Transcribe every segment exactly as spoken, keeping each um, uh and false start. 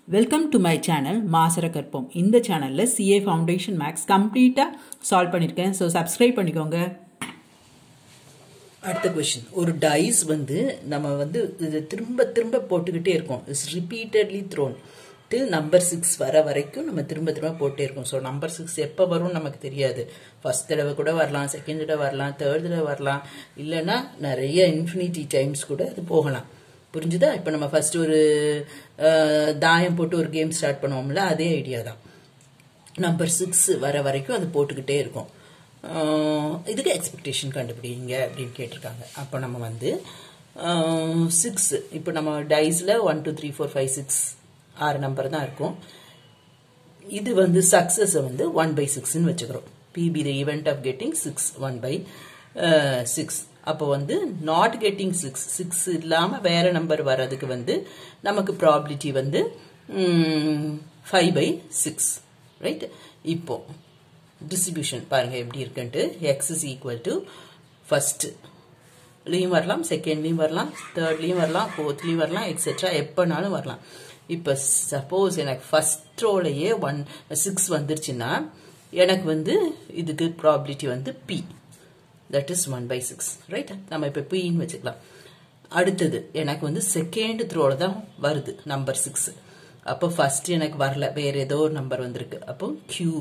Welcome to my channel MaasarakarpomCAMaths. இந்த சேனல்ல C A Foundation Maths கம்ப்ளீட்டா சால்வ் பண்ணிருக்கேன். So subscribe பண்ணிக்கோங்க. அடுத்த क्वेश्चन ஒரு டைஸ் வந்து நம்ம வந்து திரும்ப திரும்ப போட்டுக்கிட்டே இருக்கோம். Is repeatedly thrown till number six வர வரைக்கும் நம்ம திரும்ப திரும்ப போட்டே இருக்கோம். So number six எப்ப வரும் நமக்கு தெரியாது. ஃபர்ஸ்ட் தடவை கூட வரலாம், செகண்ட் தடவை வரலாம், தேர்ட் தடவை வரலாம், இல்லனா நிறைய இன்ஃபினிட்டி டைம்ஸ் கூட அது போகலாம். புரிஞ்சுதா? இப்போ நம்ம ஃபர்ஸ்ட் ஒரு தாயம் போட்டு ஒரு கேம் ஸ்டார்ட் பண்ணுவோம்ல, அதே ஐடியா தான். நம்பர் சிக்ஸ் வர வரைக்கும் அது போட்டுக்கிட்டே இருக்கும். இதுக்கு எக்ஸ்பெக்டேஷன் கண்டுபிடிங்க அப்படின்னு கேட்டிருக்காங்க. அப்போ நம்ம வந்து சிக்ஸ் இப்போ நம்ம டைஸில் one two three four five six ஆறு நம்பர் தான் இருக்கும். இது வந்து சக்ஸஸை வந்து ஒன் பை சிக்ஸ்ன்னு வச்சுக்கிறோம். B be the event of getting six one by six. அப்போ வந்து நாட் கெட்டிங் சிக்ஸ் சிக்ஸ் இல்லாமல் வேற நம்பர் வர்றதுக்கு வந்து நமக்கு ப்ராபிலிட்டி வந்து ஃபைவ் பை சிக்ஸ். ரைட்? இப்போ டிஸ்ட்ரிபியூஷன் பாருங்க எப்படி இருக்குன்ட்டு. எக்ஸ் இஸ் ஈக்குவல் டு ஃபர்ஸ்ட்லையும் வரலாம், செகண்ட்லையும் வரலாம், தேர்ட்லையும் வரலாம், ஃபோர்த்லையும் வரலாம், எக்ஸெட்ரா எப்போனாலும் வரலாம். இப்போ சப்போஸ் எனக்கு ஃபர்ஸ்ட் ரோலையே ஒன் சிக்ஸ் வந்துருச்சுன்னா எனக்கு வந்து இதுக்கு ப்ராபிலிட்டி வந்து P, that is one by six. right? நம்ம இப்போ பீன்னு வச்சுக்கலாம். அடுத்தது எனக்கு வந்து செகண்ட் த்ரோல தான் வருது நம்பர் சிக்ஸ். அப்போ ஃபர்ஸ்ட் எனக்கு வரல, வேற ஏதோ ஒரு நம்பர் வந்திருக்கு. அப்போ கியூ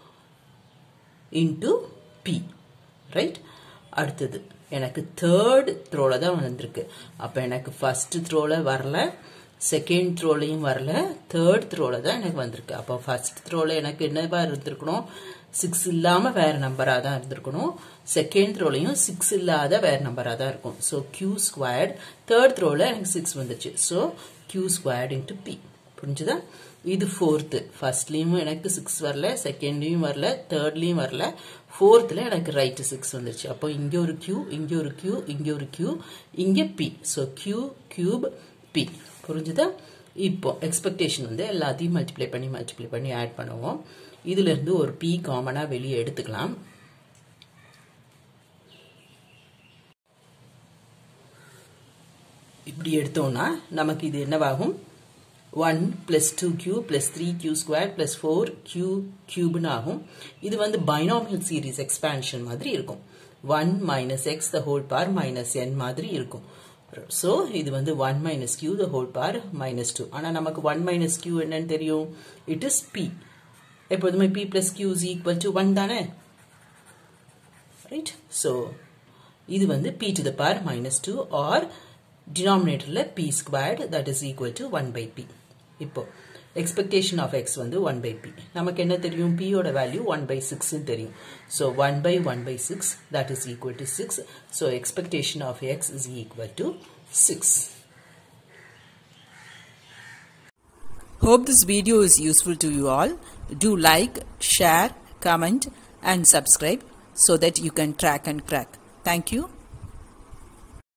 இன்டு பி. ரைட்? அடுத்தது எனக்கு தேர்ட் த்ரோல தான் வந்திருக்கு. அப்போ எனக்கு ஃபர்ஸ்ட் த்ரோல வரல, செகண்ட் த்ரோலையும் வரல, தேர்ட் த்ரோல தான் எனக்கு வந்திருக்கு. அப்போ ஃபர்ஸ்ட் த்ரோல எனக்கு என்னவா இருந்திருக்கணும், சிக்ஸ் இல்லாம வேற நம்பரா தான் இருந்திருக்கணும். செகண்ட் த்ரோலையும் சிக்ஸ் இல்லாத வேற நம்பரா தான் இருக்கும். ஸோ கியூ ஸ்கொயர்ட், தேர்ட் த்ரோல எனக்கு சிக்ஸ் வந்துச்சு. So Q squared into P. புரிஞ்சுதா? இது ஃபோர்த்து. ஃபர்ஸ்ட்லயும் எனக்கு சிக்ஸ் வரல, செகண்ட்லயும் வரல, தேர்ட்லயும் வரல, ஃபோர்த்ல எனக்கு ரைட் சிக்ஸ் வந்துருச்சு. அப்போ இங்க ஒரு கியூ, இங்க ஒரு கியூ, இங்க ஒரு கியூ, இங்க P. So Q cube P. புரிஞ்சுதா? இப்போ எக்ஸ்பெக்டேஷன் வந்து எல்லாத்தையும் மல்டிப்ளை பண்ணி மல்டிப்ளை பண்ணி ஆட் பண்ணுவோம். இதுல இருந்து ஒரு பி காமனா வெளியே எடுத்துக்கலாம். இப்படி எடுத்தோம்னா நமக்கு இது என்னவாகும், one plus two Q plus three Q square plus four Q கியூப்னு ஆகும். இது வந்து பைனாமியல் சீரீஸ் எக்ஸ்பான்ஷன் மாதிரி இருக்கும். One minus X the whole power minus N மாதிரி இருக்கும். So இது வந்து one minus q the whole power minus two. ஆனா நமக்கு one minus q என்னன்னு தெரியும், it is p. எப்போதுமே p plus q is equal to one தானே? Right? So இது வந்து p to the power minus two or denominatorல p squared that is equal to one by p. இப்போ expectation of x வந்து one by p. நமக்கு என்ன தெரியும், p ஓட value one by six ன்னு தெரியும். So one by one by six that is equal to six. So expectation of x is equal to six. Hope this video is useful to you all. Do like, share, comment and subscribe so that you can track and crack. Thank you.